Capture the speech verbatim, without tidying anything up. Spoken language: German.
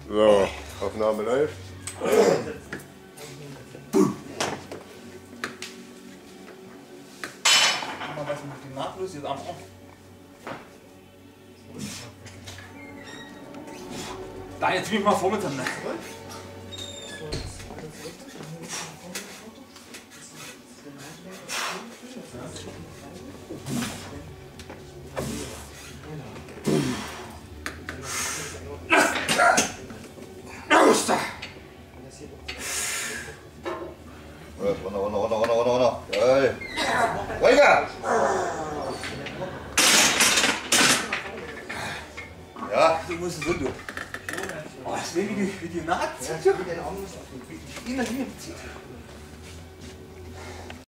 So, Aufnahme läuft. Mal was mit dem Nahtlos jetzt am Arm. Da jetzt bin ich mal vor mit dem. Runter, runter, runter, runter, runter, runter. Geil. Ruhiger! Ja. Du musst es so durch. Oh, ich sehe, wie die, wie die Naht zieht. Wie die Naht zieht.